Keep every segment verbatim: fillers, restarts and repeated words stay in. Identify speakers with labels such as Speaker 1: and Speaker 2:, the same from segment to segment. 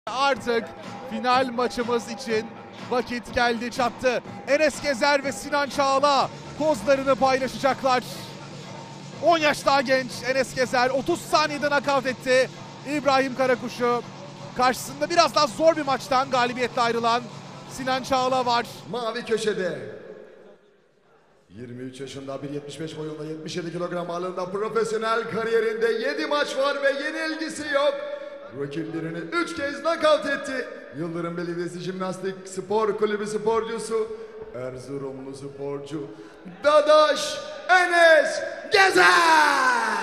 Speaker 1: Artık final maçımız için vakit geldi çattı. Enes Gezer ve Sinan Çağla kozlarını paylaşacaklar. on yaş daha genç Enes Gezer otuz saniyede nakavt etti İbrahim Karakuş'u. Karşısında biraz daha zor bir maçtan galibiyetle ayrılan Sinan Çağla var.
Speaker 2: Mavi köşede yirmi üç yaşında, bir yetmiş beş boyunda, yetmiş yedi kilogram ağırlığında profesyonel kariyerinde yedi maç var ve yenilgisi yok. Rakiplerini üç kez nakavt etti. Yıldırım Belediyesi Jimnastik Spor Kulübü sporcusu, Erzurumlu sporcu Dadaş Enes Gezer.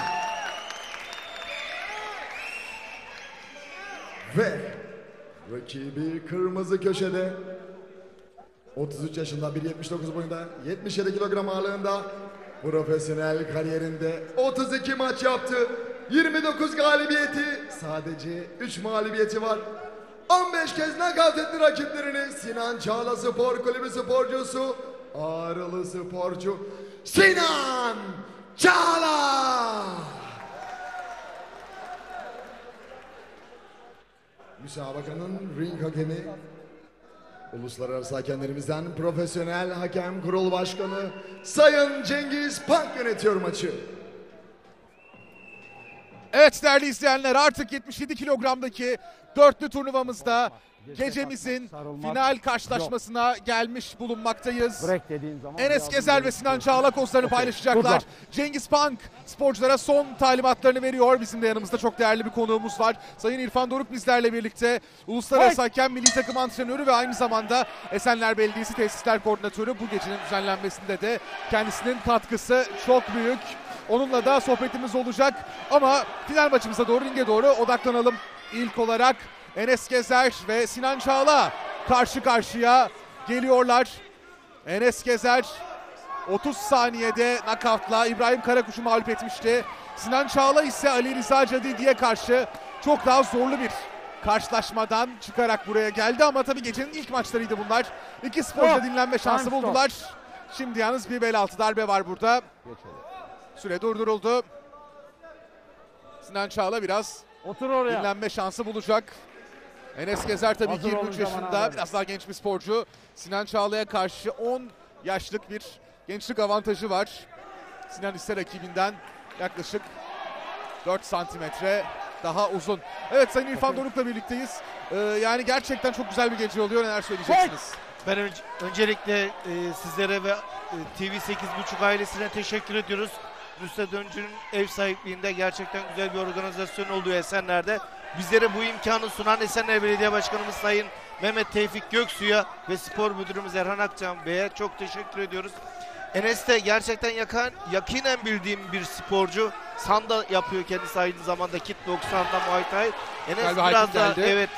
Speaker 2: Ve rakibi kırmızı köşede otuz üç yaşında, bir yetmiş dokuz boyunda, yetmiş yedi kilogram ağırlığında, profesyonel kariyerinde otuz iki maç yaptı. yirmi dokuz galibiyeti, sadece üç mağlubiyeti var. on beş kez nakavt etti rakiplerini. Sinan Çağla Spor Kulübü sporcusu, Ağrılı sporcu Sinan Çağla. Müsabakanın ring hakemi, uluslararası hakemlerimizden Profesyonel Hakem Kurulu Başkanı Sayın Cengiz Pank yönetiyor maçı.
Speaker 1: Evet değerli izleyenler, artık yetmiş yedi kilogramdaki dörtlü turnuvamızda gecemizin final karşılaşmasına gelmiş bulunmaktayız. Enes Gezer ve Sinan Çağla kozlarını paylaşacaklar. Cengiz Pank sporculara son talimatlarını veriyor. Bizim de yanımızda çok değerli bir konuğumuz var. Sayın İrfan Doruk bizlerle birlikte. Uluslararası Hakem Milli Takım Antrenörü ve aynı zamanda Esenler Belediyesi Tesisler Koordinatörü. Bu gecenin düzenlenmesinde de kendisinin katkısı çok büyük. Onunla da sohbetimiz olacak ama final maçımıza doğru, ringe doğru odaklanalım. İlk olarak Enes Gezer ve Sinan Çağla karşı karşıya geliyorlar. Enes Gezer otuz saniyede nakavtla İbrahim Karakuş'u mağlup etmişti. Sinan Çağla ise Ali Rıza Cadidi'ye karşı çok daha zorlu bir karşılaşmadan çıkarak buraya geldi ama tabii gecenin ilk maçlarıydı bunlar. İki sporcu dinlenme şansı buldular. Şimdi yalnız bir bel altı darbe var burada. Süre durduruldu. Sinan Çağla biraz
Speaker 3: Otur oraya.
Speaker 1: dinlenme şansı bulacak. Enes Gezer tabii ki yirmi üç yaşında, biraz daha genç bir sporcu. Sinan Çağla'ya karşı on yaşlık bir gençlik avantajı var. Sinan ise rakibinden yaklaşık dört santimetre daha uzun. Evet, Sayın İrfan Doruk'la birlikteyiz. Ee, yani gerçekten çok güzel bir gece oluyor. Neler söyleyeceksiniz?
Speaker 4: Ben önce, öncelikle e, sizlere ve e, T V sekiz buçuk ailesine teşekkür ediyoruz. Nusret Öncü'nün ev sahipliğinde gerçekten güzel bir organizasyon olduğu Esenler'de. Bizlere bu imkanı sunan Esenler Belediye Başkanımız Sayın Mehmet Tevfik Göksu'ya ve spor müdürümüz Erhan Akcan Bey'e çok teşekkür ediyoruz. Enes de gerçekten yakan, yakinen bildiğim bir sporcu. Sanda yapıyor kendisi, aynı zamanda kickboksanda, Muay Thai. Enes
Speaker 1: Galiba
Speaker 4: biraz daha,
Speaker 1: geldi.
Speaker 4: evet.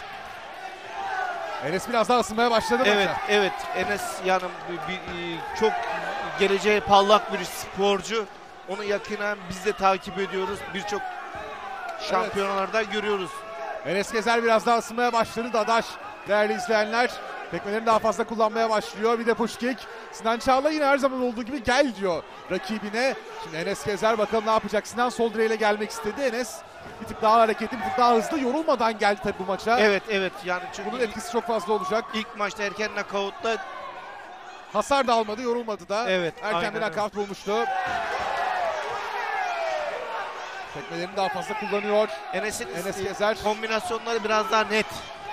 Speaker 1: Enes biraz daha ısınmaya başladı.
Speaker 4: Evet,
Speaker 1: maça.
Speaker 4: evet. Enes yani bir, bir, çok geleceğe parlak bir sporcu. Onu yakinen biz de takip ediyoruz. Birçok şampiyonalarda evet. görüyoruz.
Speaker 1: Enes Gezer biraz daha ısınmaya başladı. Dadaş değerli izleyenler tekmelerini daha fazla kullanmaya başlıyor. Bir de push kick. Sinan Çağla yine her zaman olduğu gibi gel diyor rakibine. Şimdi Enes Gezer bakalım ne yapacak. Sinan sol direğiyle gelmek istedi. Enes bir tık daha hareketli, bir tık daha hızlı, yorulmadan geldi tabii bu maça.
Speaker 4: Evet, evet. Yani çünkü
Speaker 1: bunun etkisi çok fazla olacak.
Speaker 4: İlk maçta erken nakavutta
Speaker 1: hasar da almadı, yorulmadı da.
Speaker 4: Evet,
Speaker 1: erken bir nakavt bulmuştu. Tekmelerini daha fazla kullanıyor.
Speaker 4: Enes'in
Speaker 1: Enes Gezer
Speaker 4: kombinasyonları biraz daha net.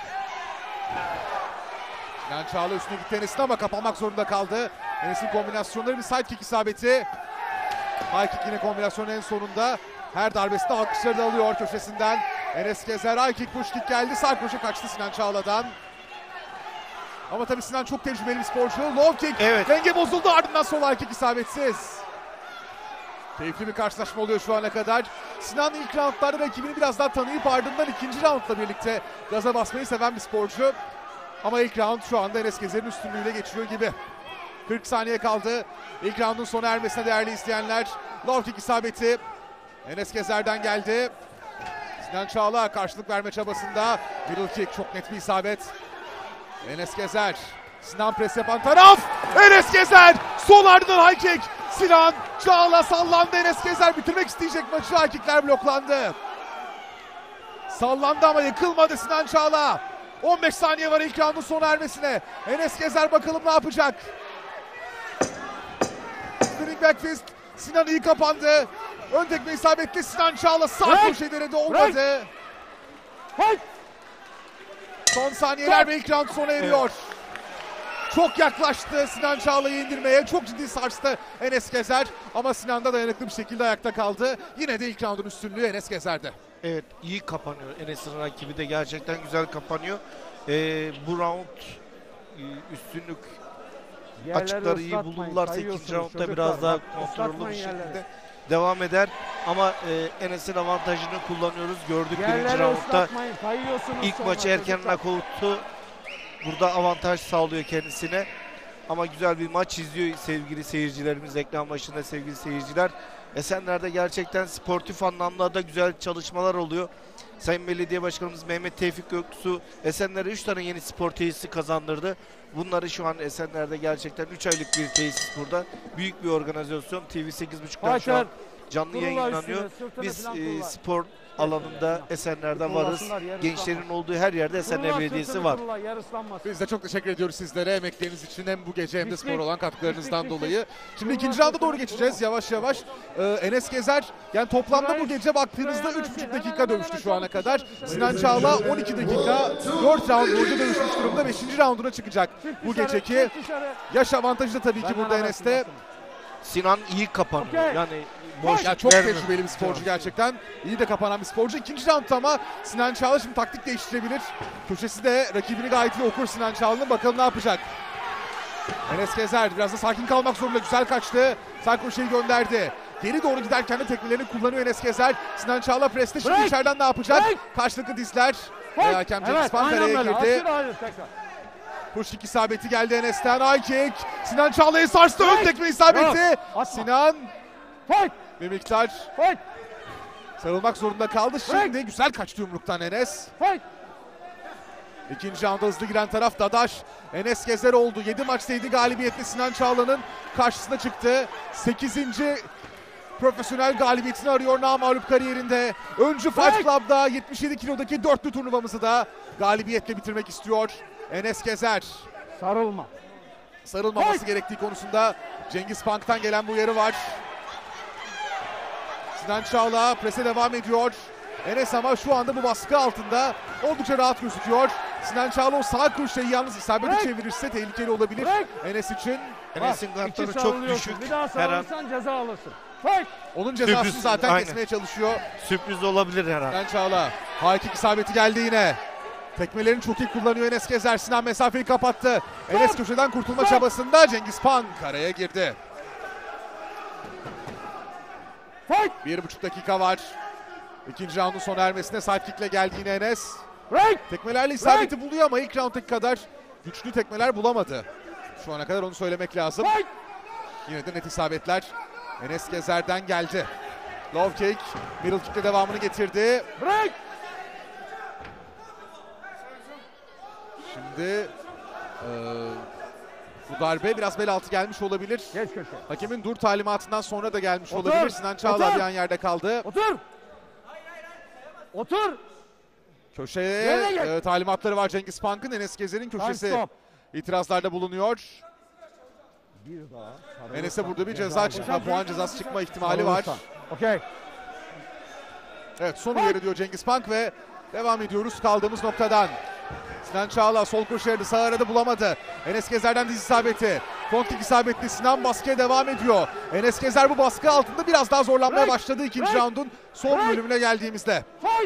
Speaker 1: Sinan Çağla üstüne gitti Enes'in ama kapanmak zorunda kaldı. Enes'in kombinasyonları, bir side kick isabeti. High kick yine kombinasyonun en sonunda. Her darbesinde alkışları da alıyor köşesinden. Enes Gezer high kick, push kick geldi. Sağ koşu kaçtı Sinan Çağla'dan. Ama tabii Sinan çok tecrübeli bir sporcu. Low kick.
Speaker 4: Evet.
Speaker 1: Denge bozuldu, ardından sol high kick isabetsiz. Keyifli bir karşılaşma oluyor şu ana kadar. Sinan ilk roundlarda rakibini biraz daha tanıyıp ardından ikinci roundla birlikte gaza basmayı seven bir sporcu. Ama ilk round şu anda Enes Gezer'in üstünlüğüyle geçiyor gibi. kırk saniye kaldı. İlk roundun sona ermesine değerli izleyenler. Low kick isabeti Enes Gezer'den geldi. Sinan Çağla karşılık verme çabasında. Middle kick, çok net bir isabet. Enes Gezer. Sinan pres yapan taraf. Enes Gezer. Sol ardından high kick. Sinan Çağla sallandı. Enes Gezer bitirmek isteyecek maçı. High kickler bloklandı. Sallandı ama yıkılmadı Sinan Çağla. on beş saniye var ilk roundun sona ermesine. Enes Gezer bakalım ne yapacak. Spinning back fist. Sinan iyi kapandı. Ön tekme isabetli Sinan Çağla sağ köşe denedi, olmadı. Son saniyeler ve ilk round sona eriyor. Çok yaklaştı Sinan Çağla'yı indirmeye. Çok ciddi sarstı Enes Gezer. Ama Sinan da dayanıklı bir şekilde ayakta kaldı. Yine de ilk roundun üstünlüğü Enes Gezer'de.
Speaker 4: Evet, iyi kapanıyor. Enes'in rakibi de gerçekten güzel kapanıyor. Ee, bu round e, üstünlük açıkları iyi bulurlarsa ikinci roundda biraz daha kontrollü bir şekilde devam eder. Ama e, Enes'in avantajını kullanıyoruz. Gördük birinci roundda ilk maçı erken nakavuttu. Burada avantaj sağlıyor kendisine. Ama güzel bir maç izliyor sevgili seyircilerimiz. Ekran başında sevgili seyirciler. Esenler'de gerçekten sportif anlamda da güzel çalışmalar oluyor. Sayın Belediye Başkanımız Mehmet Tevfik Göksu Esenler'e üç tane yeni spor tesisi kazandırdı. Bunları şu an Esenler'de gerçekten üç aylık bir tesis burada. Büyük bir organizasyon. T V sekiz buçuk'tan şu an canlı yayınlanıyor. Biz e, spor alanında Esenler'de varız. Gençlerin olduğu her yerde Esenler Belediyesi var.
Speaker 1: Biz de çok teşekkür ediyoruz sizlere emekleriniz için, hem bu gece hem de spor olan katkılarınızdan dolayı. Şimdi ikinci rounda doğru geçeceğiz yavaş yavaş. Ee, Enes Gezer, yani toplamda bu gece baktığınızda üç buçuk dakika dövüştü şu ana kadar. Sinan Çağla on iki dakika dört round boyunca dövüşmüş durumda. beşinci rounduna çıkacak bu geceki. Yaş avantajı da tabii ki burada Enes'te.
Speaker 4: Sinan iyi kapanıyor. Yani boş
Speaker 1: ya çok
Speaker 4: vermiyor.
Speaker 1: tecrübeli bir sporcu gerçekten. İyi de kapanan bir sporcu. İkinci roundda ama Sinan Çağla şimdi taktik değiştirebilir. Köşesi de rakibini gayet iyi okur Sinan Çağla'nın. Bakalım ne yapacak. Enes Gezer biraz da sakin kalmak zorunda. Güzel kaçtı. Sağ kroşeyi gönderdi. Geri doğru giderken de tekmelerini kullanıyor Enes Gezer. Sinan Çağla preste şimdi
Speaker 3: Break.
Speaker 1: içeriden ne yapacak?
Speaker 3: Break.
Speaker 1: Karşılıklı dizler. Ve hakem Cengiz Pan kareye girdi. Push kick isabeti geldi Enes'ten. High kick. Sinan Çağla'yı sarstı. Ön tekme isabeti. Sinan bir miktar sarılmak zorunda kaldı. Şimdi güzel kaçtı yumruktan Enes. İkinci rounda hızlı giren taraf Dadaş. Enes Gezer oldu. yedi maçta yedi galibiyetli Sinan Çağla'nın karşısına çıktı. sekizinci profesyonel galibiyetini arıyor namağlup kariyerinde. Öncü Fight Club'da yetmiş yedi kilodaki dörtlü turnuvamızı da galibiyetle bitirmek istiyor Enes Gezer.
Speaker 3: Sarılma.
Speaker 1: Sarılmaması
Speaker 3: Hey!
Speaker 1: gerektiği konusunda Cengiz Punk'tan gelen bu uyarı var. Sinan Çağla prese devam ediyor. Enes ama şu anda bu baskı altında oldukça rahat gözüküyor. Sinan Çağla o sağ kroşeyi yalnız isabeti çevirirse tehlikeli olabilir
Speaker 3: Break.
Speaker 1: Enes için.
Speaker 4: Enes'in kartları çok düşük.
Speaker 3: Bir daha
Speaker 4: Her an
Speaker 3: sarılırsan ceza alırsın. Fight.
Speaker 1: Onun cezasını
Speaker 4: Sürpriz,
Speaker 1: zaten
Speaker 4: aynen.
Speaker 1: kesmeye çalışıyor
Speaker 4: sürpriz olabilir her an.
Speaker 1: Sinan Çağla. High kick isabeti geldi yine. Tekmelerini çok iyi kullanıyor Enes Gezer. Sinan mesafeyi kapattı. Enes köşeden kurtulma çabasında Cengiz Pan karaya girdi.
Speaker 3: Fight.
Speaker 1: Bir buçuk dakika var. İkinci roundun sona ermesine sidekick'le geldi yine Enes.
Speaker 3: Break.
Speaker 1: Tekmelerle isabeti buluyor ama ilk rounddaki kadar güçlü tekmeler bulamadı. Şu ana kadar onu söylemek lazım.
Speaker 3: Fight.
Speaker 1: Yine de net isabetler Enes Gezer'den geldi. Low kick, middle kick'le devamını getirdi.
Speaker 3: Break.
Speaker 1: Şimdi e, bu darbe biraz bel altı gelmiş olabilir.
Speaker 3: Geç köşe.
Speaker 1: Hakemin dur talimatından sonra da gelmiş
Speaker 3: Otur,
Speaker 1: olabilir. Sinan Çağla
Speaker 3: otur.
Speaker 1: bir an yerde kaldı.
Speaker 3: Otur. Otur.
Speaker 1: Köşeye
Speaker 3: Yerine gel.
Speaker 1: e, talimatları var Cengiz Punk'ın. Enes Gezer'in
Speaker 3: Time
Speaker 1: köşesi
Speaker 3: stop.
Speaker 1: itirazlarda bulunuyor.
Speaker 3: Bir daha. sarılırsan
Speaker 1: Enes'e burada bir ceza çıkma,
Speaker 3: alırsın.
Speaker 1: puan cezası çıkma ihtimali var.
Speaker 3: Sarılırsan. Okey.
Speaker 1: Evet, son uyarı diyor Cengiz Punk ve devam ediyoruz kaldığımız noktadan. Sinan Çağla sol koşu sağ arada bulamadı. Enes Gezer'den diz isabeti. Front kick isabetli. Sinan baskıya devam ediyor. Enes Gezer bu baskı altında biraz daha zorlanmaya
Speaker 3: Break.
Speaker 1: başladı ikinci
Speaker 3: Break.
Speaker 1: roundun son
Speaker 3: Break.
Speaker 1: bölümüne geldiğimizde.
Speaker 3: Fight.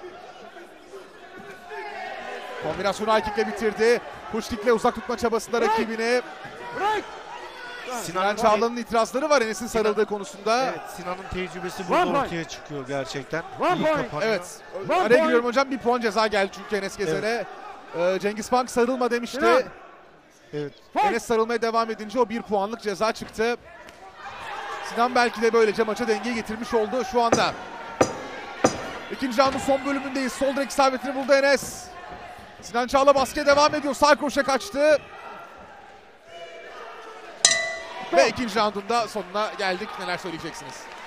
Speaker 1: Kombinasyonu high kick'le bitirdi. Push kick'le uzak tutma çabasında
Speaker 3: Break.
Speaker 1: rakibini.
Speaker 3: Break.
Speaker 1: Sinan Çağla'nın itirazları var Enes'in sarıldığı konusunda.
Speaker 4: Evet, Sinan'ın tecrübesi burada
Speaker 3: One point.
Speaker 4: ortaya çıkıyor gerçekten.
Speaker 3: One
Speaker 4: İyi
Speaker 3: point.
Speaker 4: kapanıyor.
Speaker 1: Evet.
Speaker 3: One
Speaker 1: Araya
Speaker 3: point.
Speaker 1: giriyorum hocam. Bir puan ceza geldi çünkü Enes Gezer'e. Ee, Cengiz Punk sarılma demişti.
Speaker 3: Sinan.
Speaker 4: Evet.
Speaker 1: Enes sarılmaya devam edince o bir puanlık ceza çıktı. Sinan belki de böylece maça dengeyi getirmiş oldu şu anda. İkinci roundun son bölümündeyiz. Sol direk isabetini buldu Enes. Sinan Çağla baskıya devam ediyor. Sağ kroşe kaçtı. Ve ikinci roundun da sonuna geldik. Neler söyleyeceksiniz?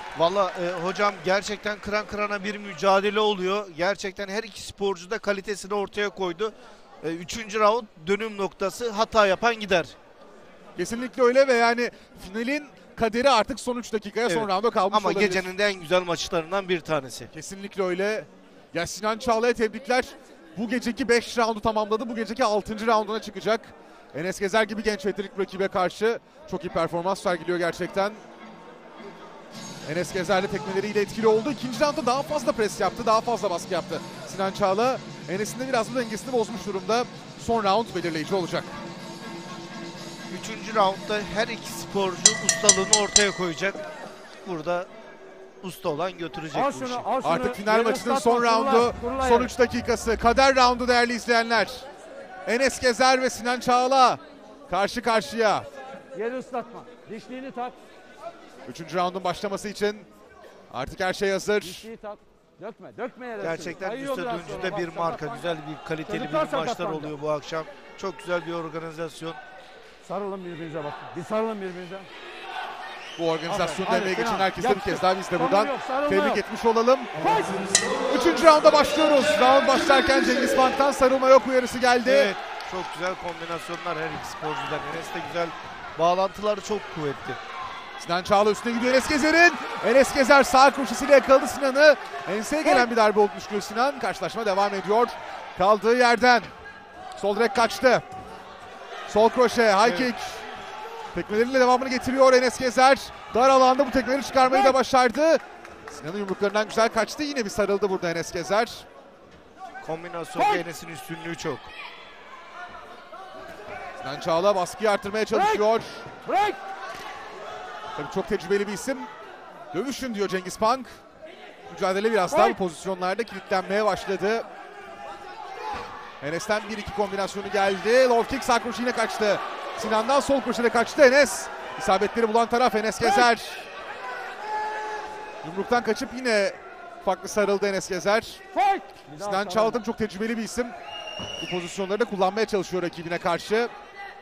Speaker 4: Valla e, hocam gerçekten kıran kırana bir mücadele oluyor. Gerçekten her iki sporcu da kalitesini ortaya koydu. E, üçüncü round dönüm noktası, hata yapan gider.
Speaker 1: Kesinlikle öyle ve yani finalin kaderi artık son üç dakikaya
Speaker 4: Evet.
Speaker 1: son rounda kalmış
Speaker 4: Ama
Speaker 1: olabilir.
Speaker 4: gecenin de en güzel maçlarından bir tanesi.
Speaker 1: Kesinlikle öyle. Ya Sinan Çağla'ya tebrikler. Bu geceki beş roundu tamamladı. Bu geceki altıncı rounduna çıkacak. Enes Gezer gibi genç veteran rakibe karşı çok iyi performans sergiliyor gerçekten. Enes Gezer de tekmeleriyle etkili oldu. İkinci roundda daha fazla pres yaptı, daha fazla baskı yaptı Sinan Çağla. Enes'in de biraz bu dengesini bozmuş durumda. Son round belirleyici olacak.
Speaker 4: Üçüncü roundda her iki sporcu ustalığını ortaya koyacak. Burada usta olan götürecek
Speaker 3: Al
Speaker 4: bu işi.
Speaker 3: şunu, al şunu.
Speaker 1: Artık final
Speaker 3: Yere
Speaker 1: maçının
Speaker 3: ıslatma,
Speaker 1: son
Speaker 3: kurula,
Speaker 1: roundu,
Speaker 3: kurula
Speaker 1: son
Speaker 3: yere.
Speaker 1: üç dakikası. Kader roundu değerli izleyenler. Enes Gezer ve Sinan Çağla karşı karşıya.
Speaker 3: Yeri ıslatma. Dişliğini tak.
Speaker 1: Üçüncü roundun başlaması için artık her şey hazır.
Speaker 3: Dişliği tak. Dökme, dökme yere.
Speaker 4: Gerçekten
Speaker 3: Kayıyor
Speaker 4: üstte
Speaker 3: biraz
Speaker 4: döncüde
Speaker 3: sonra.
Speaker 4: bir
Speaker 3: Bak,
Speaker 4: marka,
Speaker 3: sakatlan-
Speaker 4: güzel bir kaliteli
Speaker 3: Çocuklar
Speaker 4: bir maçlar
Speaker 3: sakatlandı.
Speaker 4: oluyor bu akşam. Çok güzel bir organizasyon.
Speaker 3: Sarılın birbirinize bak. Bir sarılın birbirinize.
Speaker 1: Bu organizasyonda
Speaker 3: Aferin,
Speaker 1: emeği
Speaker 3: hadi
Speaker 1: geçen
Speaker 3: Sinan,
Speaker 1: herkese bir
Speaker 3: yaptın.
Speaker 1: kez daha biz de
Speaker 3: Sarılma
Speaker 1: buradan
Speaker 3: yok, sarılma
Speaker 1: tebrik
Speaker 3: yok.
Speaker 1: etmiş olalım.
Speaker 3: Fight!
Speaker 1: Üçüncü rounda başlıyoruz. Round başlarken Cengiz Bank'tan sarılma yok uyarısı geldi.
Speaker 4: Evet, çok güzel kombinasyonlar her iki sporcudan. Enes de güzel, bağlantıları çok kuvvetli.
Speaker 1: Sinan Çağla üstüne gidiyor Enes Gezer'in. Enes Gezer sağ koşusuyla yakaladı Sinan'ı. Enseye gelen bir darbe oldu düşkün Sinan. Karşılaşma devam ediyor. Kaldığı yerden. Sol direk kaçtı. Sol kroşe, high
Speaker 4: Evet.
Speaker 1: kick. Tekmeleriyle devamını getiriyor Enes Gezer. Dar alanda bu tekmeleri çıkarmayı da başardı. Sinan'ın yumruklarından güzel kaçtı. Yine bir sarıldı burada Enes Gezer.
Speaker 4: Kombinasyonda Enes'in üstünlüğü çok.
Speaker 1: Sinan Çağla baskıyı artırmaya çalışıyor.
Speaker 3: Break!
Speaker 1: Tabii çok tecrübeli bir isim. Dövüşün diyor Cengiz Punk. Mücadele biraz daha bu pozisyonlarda kilitlenmeye başladı. Enes'ten bir iki kombinasyonu geldi. Low kick sağ koşu yine kaçtı. Sinan'dan sol koşuyla kaçtı Enes. İsabetleri bulan taraf Enes Gezer. Yumruktan kaçıp yine farklı sarıldı Enes Gezer.
Speaker 3: Fight! Bir daha
Speaker 1: Sinan
Speaker 3: sarılma.
Speaker 1: Çağla çok tecrübeli bir isim. Bu pozisyonları da kullanmaya çalışıyor rakibine karşı.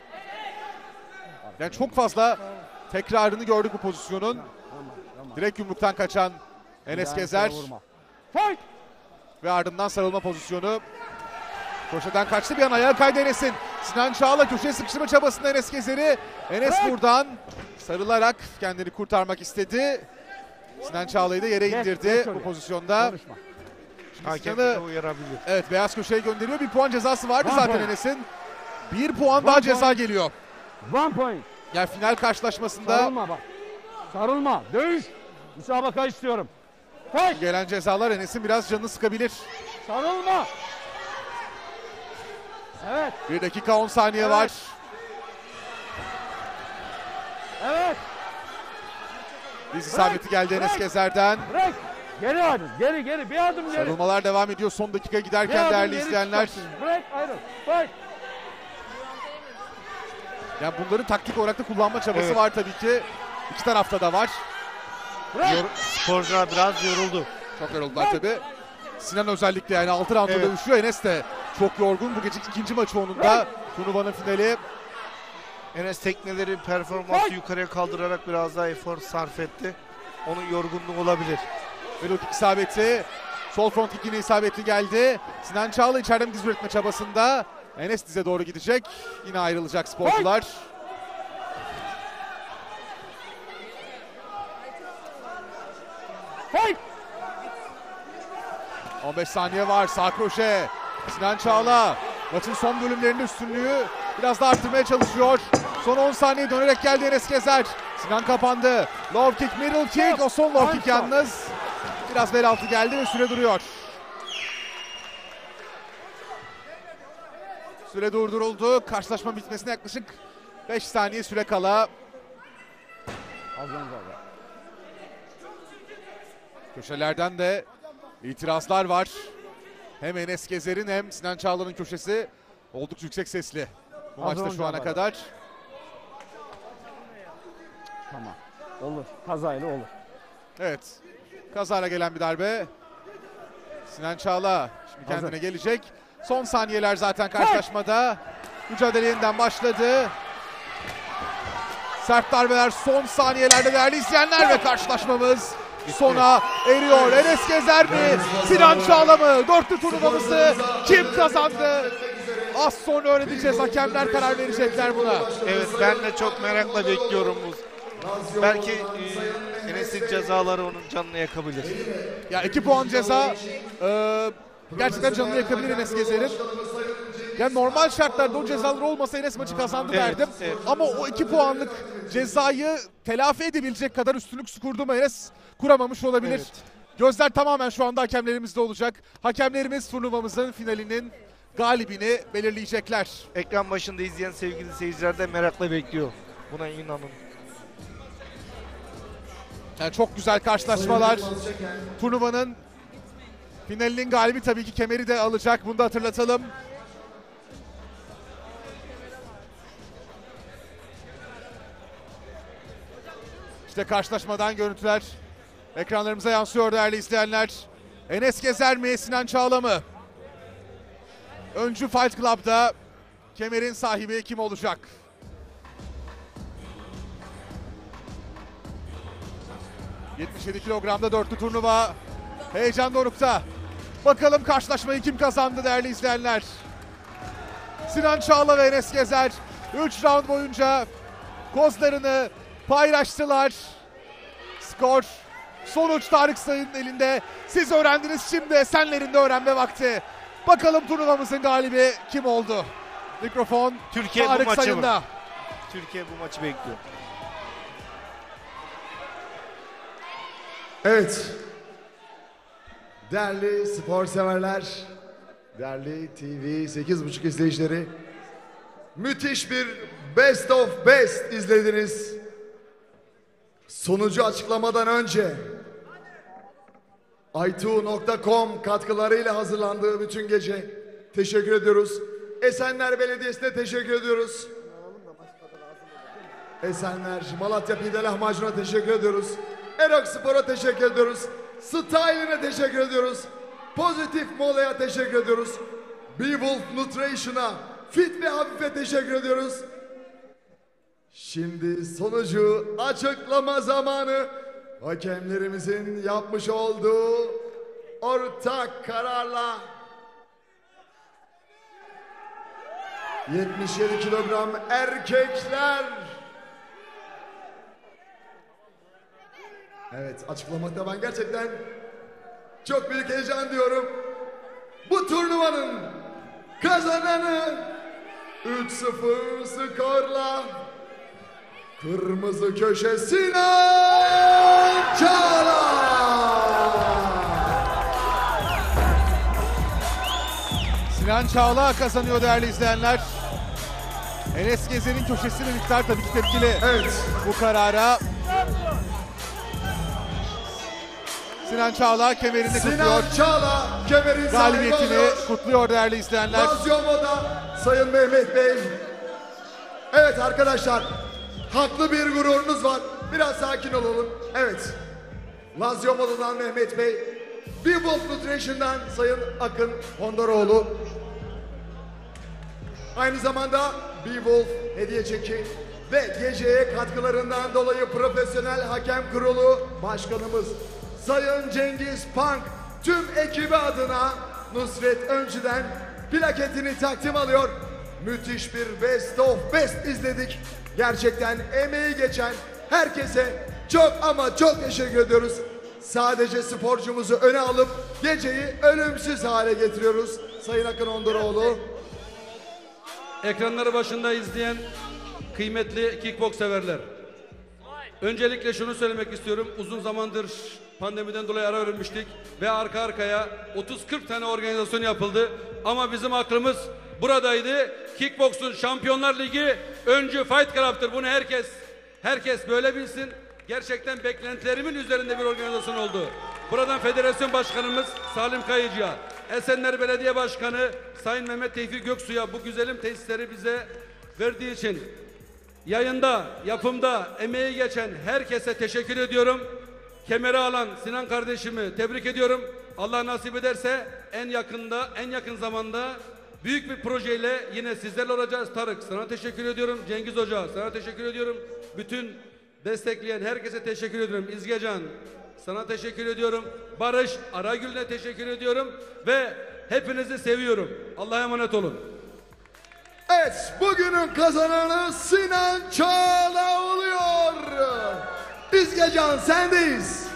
Speaker 1: Yani çok fazla tekrarını gördük bu pozisyonun. Direkt yumruktan kaçan Enes
Speaker 3: Yani
Speaker 1: Gezer
Speaker 3: vurma. Fight!
Speaker 1: ve ardından sarılma pozisyonu. Köşeden kaçtı, bir an ayağa kaydı Enes'in. Sinan Çağla köşeye sıkıştırma çabasında Enes Gezer'i. Enes
Speaker 3: Bırak!
Speaker 1: buradan sarılarak kendini kurtarmak istedi. Sinan Çağla'yı da yere
Speaker 3: Geç,
Speaker 1: indirdi
Speaker 3: geç
Speaker 1: bu
Speaker 3: oraya.
Speaker 1: pozisyonda.
Speaker 3: Konuşma.
Speaker 4: Hakem
Speaker 1: Sinan'ı-
Speaker 4: de uyarabilir.
Speaker 1: Evet, beyaz köşeye gönderiyor. Bir puan cezası vardı
Speaker 3: One
Speaker 1: zaten
Speaker 3: point.
Speaker 1: Enes'in. Bir puan daha
Speaker 3: One
Speaker 1: ceza
Speaker 3: point.
Speaker 1: geliyor.
Speaker 3: One point.
Speaker 1: Yani final karşılaşmasında
Speaker 3: Sarılma bak. Sarılma. Dövüş. Müsabaka istiyorum. Fight!
Speaker 1: gelen cezalar Enes'in biraz canını sıkabilir.
Speaker 3: Sarılma. Evet.
Speaker 1: bir dakika on saniye
Speaker 3: Evet.
Speaker 1: var.
Speaker 3: Evet.
Speaker 1: Diz isabeti geldi Enes
Speaker 3: Bırak!
Speaker 1: Gezer'den.
Speaker 3: Bırak. Geri adım. Geri geri. Bir adım geri.
Speaker 1: Sarılmalar devam ediyor son dakika
Speaker 3: Bir
Speaker 1: giderken
Speaker 3: adım
Speaker 1: değerli
Speaker 3: geri
Speaker 1: izleyenler.
Speaker 3: çıkacaksın. Bırak ayrıl. Fight.
Speaker 1: Yani bunların taktik olarak da kullanma çabası
Speaker 4: Evet.
Speaker 1: var tabii ki. İki tarafta da var.
Speaker 3: Bırak.
Speaker 4: Yor- sporcular biraz yoruldu.
Speaker 1: Çok yoruldular tabii. Sinan özellikle yani altı roundda
Speaker 4: Evet.
Speaker 1: dövüşüyor. Enes de çok yorgun. Bu gece ikinci maçı onun da. Turnuvanın finali.
Speaker 4: Enes tekneleri performansı yukarıya kaldırarak biraz daha efor sarf etti. Onun yorgunluğu olabilir.
Speaker 1: Ve low kick isabeti. Sol front kick yine isabetli geldi. Sinan Çağla içeriden diz üretme çabasında. Enes dize doğru gidecek. Yine ayrılacak sporcular.
Speaker 3: Fight.
Speaker 1: on beş saniye var. Sağ kroşe. Sinan Çağla maçın son bölümlerinde üstünlüğü biraz da arttırmaya çalışıyor. Son on saniye dönerek geldi Enes Gezer. Sinan kapandı. Low kick, middle kick. O son low kick yalnız. Biraz bel altı geldi ve süre duruyor. Süre durduruldu. Karşılaşma bitmesine yaklaşık beş saniye süre kala.
Speaker 3: Az önce abi.
Speaker 1: Köşelerden de itirazlar var. Hem Enes Gezer'in hem Sinan Çağla'nın köşesi oldukça yüksek sesli. Bu
Speaker 3: Az
Speaker 1: maçta
Speaker 3: önce
Speaker 1: şu ana
Speaker 3: ama.
Speaker 1: kadar.
Speaker 3: Tamam. Olur. Kazayla olur.
Speaker 1: Evet. Kazara gelen bir darbe. Sinan Çağla şimdi kendine
Speaker 3: Hazır.
Speaker 1: gelecek. Son saniyeler zaten karşılaşmada. Mücadele yeniden başladı. Sert darbeler son saniyelerde değerli izleyenler ve karşılaşmamız sona eriyor. Enes Gezer mi? Sinan Çağla mı? Dörtlü turnuvamızı kim kazandı? Az sonra öğreneceğiz. Hakemler karar verecekler buna.
Speaker 4: Evet, ben de çok merakla bekliyorum bu. Belki e, Enes'in cezaları onun canını yakabilir.
Speaker 1: Ya iki puan ceza e, gerçekten canını yakabilir Enes Gezer'in. Yani normal şartlarda o cezalar olmasa Enes maçı kazandı
Speaker 4: Evet,
Speaker 1: derdim.
Speaker 4: evet.
Speaker 1: Ama o iki puanlık cezayı telafi edebilecek kadar üstünlük kurdu mu Enes? Kuramamış olabilir.
Speaker 4: Evet.
Speaker 1: Gözler tamamen şu anda hakemlerimizde olacak. Hakemlerimiz turnuvamızın finalinin galibini belirleyecekler.
Speaker 4: Ekran başında izleyen sevgili seyirciler de merakla bekliyor. Buna inanın.
Speaker 1: Yani çok güzel karşılaşmalar. Turnuvanın finalinin galibi tabii ki kemeri de alacak. Bunu da hatırlatalım. İşte karşılaşmadan görüntüler ekranlarımıza yansıyor değerli izleyenler. Enes Gezer mi, Sinan Çağla mı? Öncü Fight Club'da kemerin sahibi kim olacak? yetmiş yedi kilogramda dörtlü turnuva. Heyecan dorukta. Bakalım karşılaşmayı kim kazandı değerli izleyenler? Sinan Çağla ve Enes Gezer üç round boyunca kozlarını paylaştılar. Skor, sonuç Tarık Sayın'ın elinde. Siz öğrendiniz, şimdi Esenler'in de öğrenme vakti. Bakalım turnuvamızın galibi kim oldu? Mikrofon
Speaker 4: Türkiye bu
Speaker 1: Tarık
Speaker 4: maçı
Speaker 1: Sayın'da.
Speaker 4: mı? Türkiye bu maçı bekliyor.
Speaker 2: Evet. Değerli spor severler, değerli T V sekiz buçuk izleyicileri, müthiş bir Best of Best izlediniz. Sonucu açıklamadan önce i two nokta com katkılarıyla hazırlandığı bütün gece teşekkür ediyoruz. Esenler Belediyesi'ne teşekkür ediyoruz. Esenler, Malatya Pide Lahmacun'a teşekkür ediyoruz. Erok Spor'a teşekkür ediyoruz. Style'ine teşekkür ediyoruz. Pozitif Mola'ya teşekkür ediyoruz. Beewolf Nutrition'a, Fit ve Hafif'e teşekkür ediyoruz. Şimdi sonucu açıklama zamanı. Hakemlerimizin yapmış olduğu ortak kararla yetmiş yedi kilogram erkekler. Evet, açıklamakta ben gerçekten çok büyük heyecan diyorum. Bu turnuvanın kazananı üç sıfır skorla kırmızı köşe Sinan Çağla.
Speaker 1: Sinan Çağla kazanıyor değerli izleyenler. Enes Gezer'in köşesine miktar tabii ki tepkili.
Speaker 2: Evet.
Speaker 1: Bu karara Sinan Çağla kemerini kutluyor.
Speaker 2: Sinan Çağla kemerin sahibi
Speaker 1: Galibiyetini
Speaker 2: oluyor.
Speaker 1: kutluyor değerli izleyenler.
Speaker 2: Lazio Moda Sayın Mehmet Bey. Evet arkadaşlar, haklı bir gururunuz var. Biraz sakin olalım. Evet. Lazio Moda'dan Mehmet Bey. Beewolf Nutrition'dan Sayın Akın Hondoroğlu. Aynı zamanda Beewolf hediye çeki ve geceye katkılarından dolayı Profesyonel Hakem Kurulu Başkanımız Sayın Cengiz Pank tüm ekibi adına Nusret Öncü'den plaketini takdim alıyor. Müthiş bir Best of Best izledik. Gerçekten emeği geçen herkese çok ama çok teşekkür ediyoruz. Sadece sporcumuzu öne alıp geceyi ölümsüz hale getiriyoruz. Sayın Akın Hondoroğlu.
Speaker 5: Ekranları başında izleyen kıymetli kickboks severler. Öncelikle şunu söylemek istiyorum. Uzun zamandır pandemiden dolayı ara vermiştik ve arka arkaya otuz kırk tane organizasyon yapıldı. Ama bizim aklımız buradaydı. Kickboksun Şampiyonlar Ligi öncü Fight Club'tır. Bunu herkes herkes böyle bilsin. Gerçekten beklentilerimin üzerinde bir organizasyon oldu. Buradan Federasyon Başkanımız Salim Kayıcı'ya, Esenler Belediye Başkanı Sayın Mehmet Tevfik Göksu'ya bu güzelim tesisleri bize verdiği için yayında, yapımda emeği geçen herkese teşekkür ediyorum. Kemeri alan Sinan kardeşimi tebrik ediyorum. Allah nasip ederse en yakında, en yakın zamanda büyük bir projeyle yine sizlerle olacağız. Tarık, sana teşekkür ediyorum. Cengiz Hoca, sana teşekkür ediyorum. Bütün destekleyen herkese teşekkür ediyorum. İzgecan, sana teşekkür ediyorum. Barış Aragül'e teşekkür ediyorum ve hepinizi seviyorum. Allah'a emanet olun.
Speaker 2: Evet, bugünün kazananı Sinan Çağla oluyor. İzgecan sendeyiz.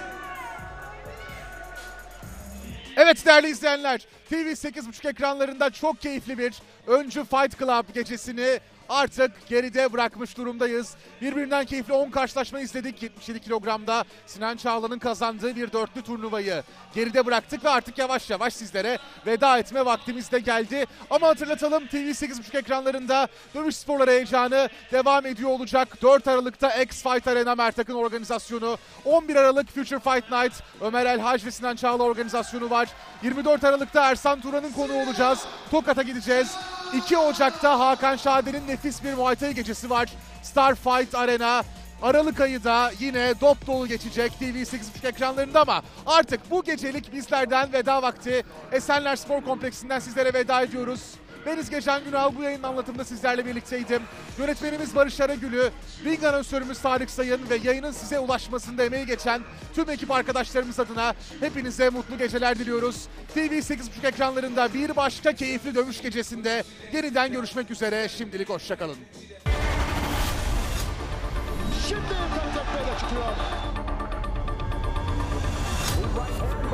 Speaker 1: Evet değerli izleyenler, T V sekiz buçuk ekranlarında çok keyifli bir Öncü Fight Club gecesini artık geride bırakmış durumdayız. Birbirinden keyifli on karşılaşma izledik. yetmiş yedi kilogramda Sinan Çağla'nın kazandığı bir dörtlü turnuvayı geride bıraktık ve artık yavaş yavaş sizlere veda etme vaktimiz de geldi. Ama hatırlatalım, T V sekiz buçuk ekranlarında dövüş sporları heyecanı devam ediyor olacak. dört Aralık'ta X Fight Arena Mert Akın organizasyonu, on bir Aralık Future Fight Night Ömer Elhac ve Sinan Çağla organizasyonu var. yirmi dört Aralık'ta Ersan Turan'ın konuğu olacağız. Tokat'a gideceğiz. iki Ocak'ta Hakan Şader'in nefis bir Muay Thai gecesi var. Star Fight Arena. Aralık ayı da yine dop dolu geçecek T V sekiz buçuk ekranlarında ama artık bu gecelik bizlerden veda vakti. Esenler Spor Kompleksi'nden sizlere veda ediyoruz. Ben İzgecan Günal, bu yayının anlatımında sizlerle birlikteydim. Yönetmenimiz Barış Aragül'ü, ring anonsörümüz Tarık Sayın ve yayının size ulaşmasında emeği geçen tüm ekip arkadaşlarımız adına hepinize mutlu geceler diliyoruz. T V sekiz buçuk ekranlarında bir başka keyifli dövüş gecesinde yeniden görüşmek üzere. Şimdilik hoşçakalın.
Speaker 6: Şimdi kanıtlatmaya da çıkıyor.